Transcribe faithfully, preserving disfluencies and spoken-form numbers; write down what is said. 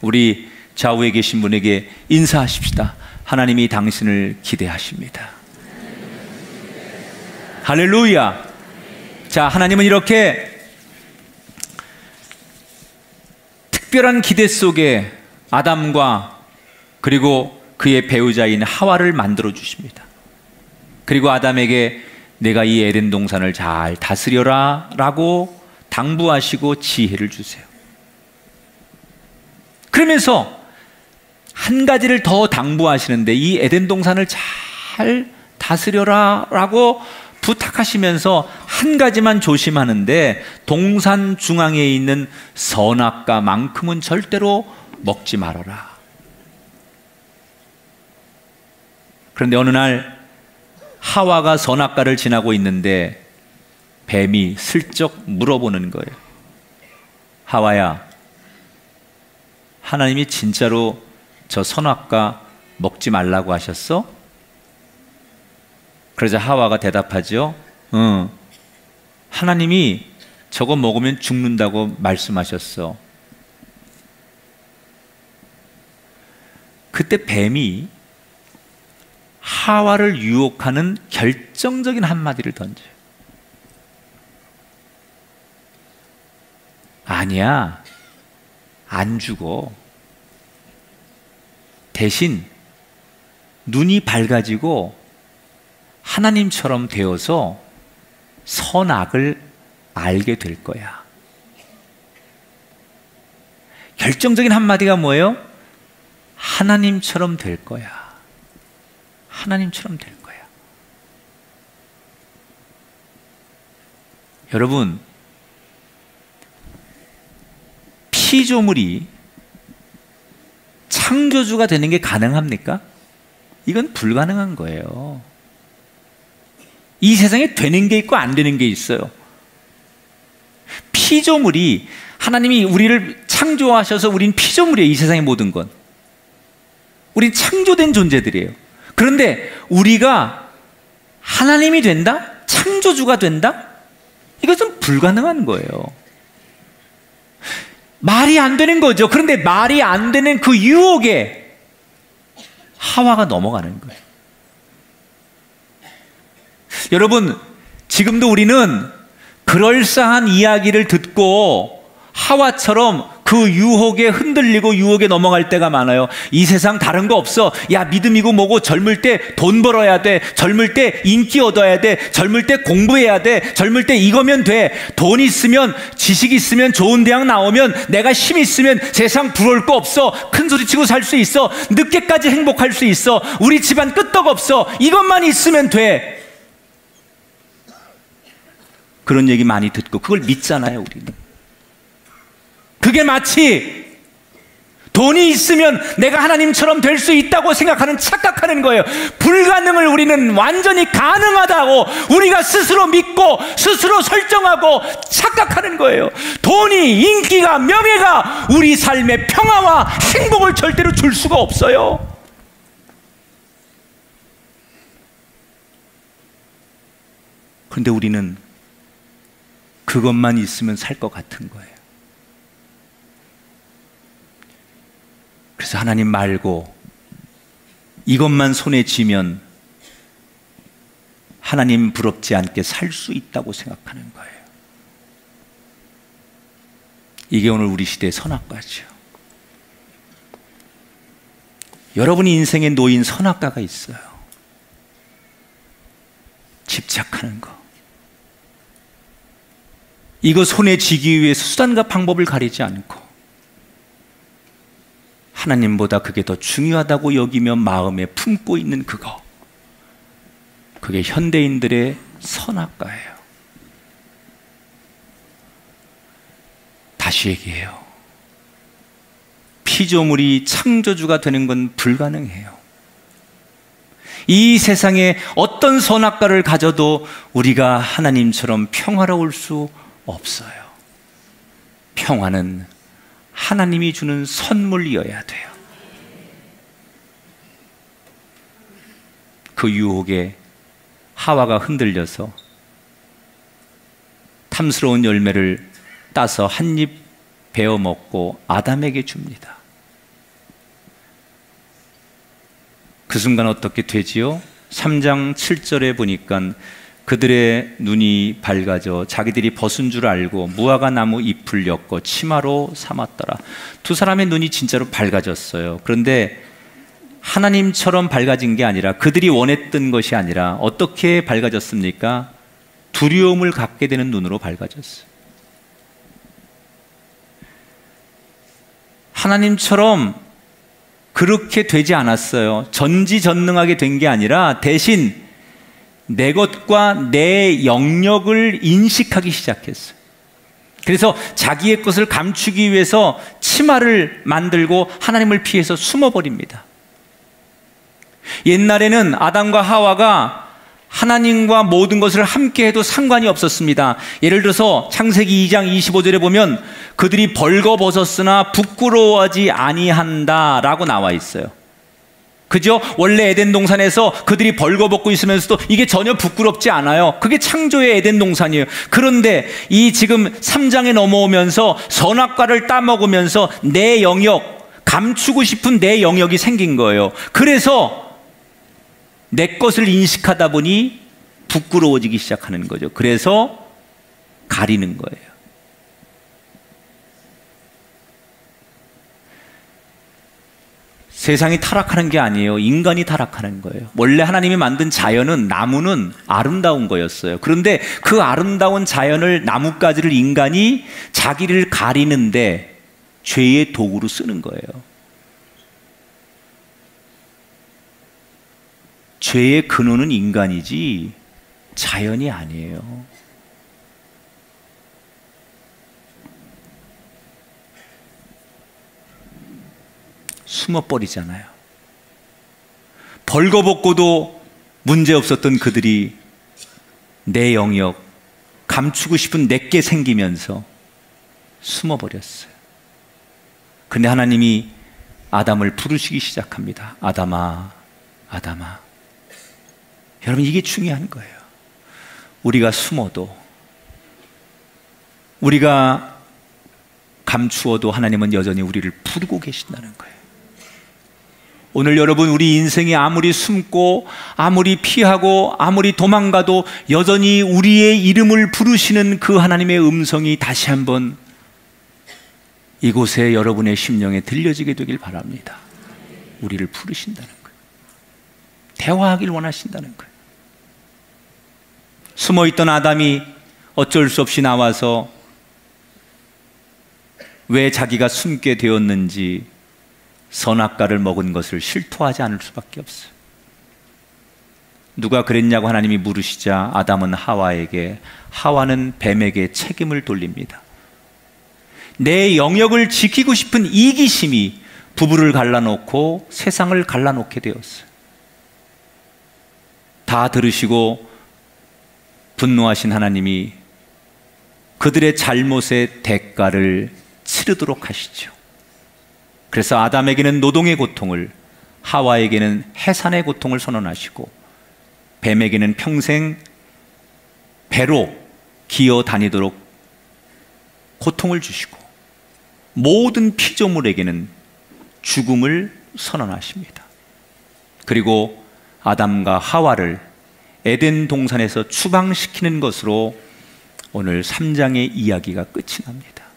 우리 좌우에 계신 분에게 인사하십시다. 하나님이 당신을 기대하십니다. 할렐루야. 자, 하나님은 이렇게 특별한 기대 속에 아담과 그리고 그의 배우자인 하와를 만들어 주십니다. 그리고 아담에게 내가 이 에덴 동산을 잘 다스려라 라고 당부하시고 지혜를 주세요. 그러면서 한 가지를 더 당부하시는데, 이 에덴 동산을 잘 다스려라 라고 부탁하시면서 한 가지만 조심하는데, 동산 중앙에 있는 선악과만큼은 절대로 먹지 말아라. 그런데 어느 날 하와가 선악과를 지나고 있는데 뱀이 슬쩍 물어보는 거예요. 하와야, 하나님이 진짜로 저 선악과 먹지 말라고 하셨어? 그러자 하와가 대답하죠. 응, 하나님이 저거 먹으면 죽는다고 말씀하셨어. 그때 뱀이 하와를 유혹하는 결정적인 한마디를 던져요. 아니야, 안 죽어. 대신 눈이 밝아지고 하나님처럼 되어서 선악을 알게 될 거야. 결정적인 한마디가 뭐예요? 하나님처럼 될 거야. 하나님처럼 될 거야. 여러분, 피조물이 창조주가 되는 게 가능합니까? 이건 불가능한 거예요. 이 세상에 되는 게 있고 안 되는 게 있어요. 피조물이, 하나님이 우리를 창조하셔서 우린 피조물이에요. 이 세상의 모든 건 우린 창조된 존재들이에요. 그런데 우리가 하나님이 된다? 창조주가 된다? 이것은 불가능한 거예요. 말이 안 되는 거죠. 그런데 말이 안 되는 그 유혹에 하와가 넘어가는 거예요. 여러분, 지금도 우리는 그럴싸한 이야기를 듣고 하와처럼 그 유혹에 흔들리고 유혹에 넘어갈 때가 많아요. 이 세상 다른 거 없어. 야, 믿음이고 뭐고, 젊을 때 돈 벌어야 돼. 젊을 때 인기 얻어야 돼. 젊을 때 공부해야 돼. 젊을 때 이거면 돼. 돈 있으면, 지식 있으면, 좋은 대학 나오면, 내가 힘 있으면 세상 부러울 거 없어. 큰 소리 치고 살 수 있어. 늦게까지 행복할 수 있어. 우리 집안 끄떡 없어. 이것만 있으면 돼. 그런 얘기 많이 듣고 그걸 믿잖아요, 우리는. 그게 마치 돈이 있으면 내가 하나님처럼 될 수 있다고 생각하는, 착각하는 거예요. 불가능을 우리는 완전히 가능하다고 우리가 스스로 믿고 스스로 설정하고 착각하는 거예요. 돈이, 인기가, 명예가 우리 삶의 평화와 행복을 절대로 줄 수가 없어요. 그런데 우리는 그것만 있으면 살 것 같은 거예요. 그래서 하나님 말고 이것만 손에 쥐면 하나님 부럽지 않게 살 수 있다고 생각하는 거예요. 이게 오늘 우리 시대의 선악과죠. 여러분이 인생에 놓인 선악과가 있어요. 집착하는 거. 이거 손에 쥐기 위해서 수단과 방법을 가리지 않고 하나님보다 그게 더 중요하다고 여기며 마음에 품고 있는 그거, 그게 현대인들의 선악과예요. 다시 얘기해요. 피조물이 창조주가 되는 건 불가능해요. 이 세상에 어떤 선악과를 가져도 우리가 하나님처럼 평화로울 수 없어요. 평화는 하나님이 주는 선물이어야 돼요. 그 유혹에 하와가 흔들려서 탐스러운 열매를 따서 한 입 베어 먹고 아담에게 줍니다. 그 순간 어떻게 되지요? 삼 장 칠 절에 보니까 그들의 눈이 밝아져 자기들이 벗은 줄 알고 무화과 나무 잎을 엮어 치마로 삼았더라. 두 사람의 눈이 진짜로 밝아졌어요. 그런데 하나님처럼 밝아진 게 아니라, 그들이 원했던 것이 아니라 어떻게 밝아졌습니까? 두려움을 갖게 되는 눈으로 밝아졌어요. 하나님처럼 그렇게 되지 않았어요. 전지전능하게 된 게 아니라 대신 내 것과 내 영역을 인식하기 시작했어요. 그래서 자기의 것을 감추기 위해서 치마를 만들고 하나님을 피해서 숨어버립니다. 옛날에는 아담과 하와가 하나님과 모든 것을 함께 해도 상관이 없었습니다. 예를 들어서 창세기 이 장 이십오 절에 보면 그들이 벌거벗었으나 부끄러워하지 아니한다 라고 나와 있어요. 그죠? 원래 에덴 동산에서 그들이 벌거벗고 있으면서도 이게 전혀 부끄럽지 않아요. 그게 창조의 에덴 동산이에요. 그런데 이 지금 삼 장에 넘어오면서 선악과를 따먹으면서 내 영역, 감추고 싶은 내 영역이 생긴 거예요. 그래서 내 것을 인식하다 보니 부끄러워지기 시작하는 거죠. 그래서 가리는 거예요. 세상이 타락하는 게 아니에요. 인간이 타락하는 거예요. 원래 하나님이 만든 자연은, 나무는 아름다운 거였어요. 그런데 그 아름다운 자연을, 나뭇가지를 인간이 자기를 가리는데 죄의 도구로 쓰는 거예요. 죄의 근원은 인간이지 자연이 아니에요. 숨어버리잖아요. 벌거벗고도 문제없었던 그들이 내 영역, 감추고 싶은 내게 생기면서 숨어버렸어요. 근데 하나님이 아담을 부르시기 시작합니다. 아담아, 아담아. 여러분, 이게 중요한 거예요. 우리가 숨어도, 우리가 감추어도 하나님은 여전히 우리를 부르고 계신다는 거예요. 오늘 여러분, 우리 인생이 아무리 숨고 아무리 피하고 아무리 도망가도 여전히 우리의 이름을 부르시는 그 하나님의 음성이 다시 한번 이곳에 여러분의 심령에 들려지게 되길 바랍니다. 우리를 부르신다는 거예요. 대화하길 원하신다는 거예요. 숨어있던 아담이 어쩔 수 없이 나와서 왜 자기가 숨게 되었는지, 선악과를 먹은 것을 실토하지 않을 수밖에 없어요. 누가 그랬냐고 하나님이 물으시자 아담은 하와에게, 하와는 뱀에게 책임을 돌립니다. 내 영역을 지키고 싶은 이기심이 부부를 갈라놓고 세상을 갈라놓게 되었어요. 다 들으시고 분노하신 하나님이 그들의 잘못의 대가를 치르도록 하시죠. 그래서 아담에게는 노동의 고통을, 하와에게는 해산의 고통을 선언하시고, 뱀에게는 평생 배로 기어 다니도록 고통을 주시고, 모든 피조물에게는 죽음을 선언하십니다. 그리고 아담과 하와를 에덴 동산에서 추방시키는 것으로 오늘 삼 장의 이야기가 끝이 납니다.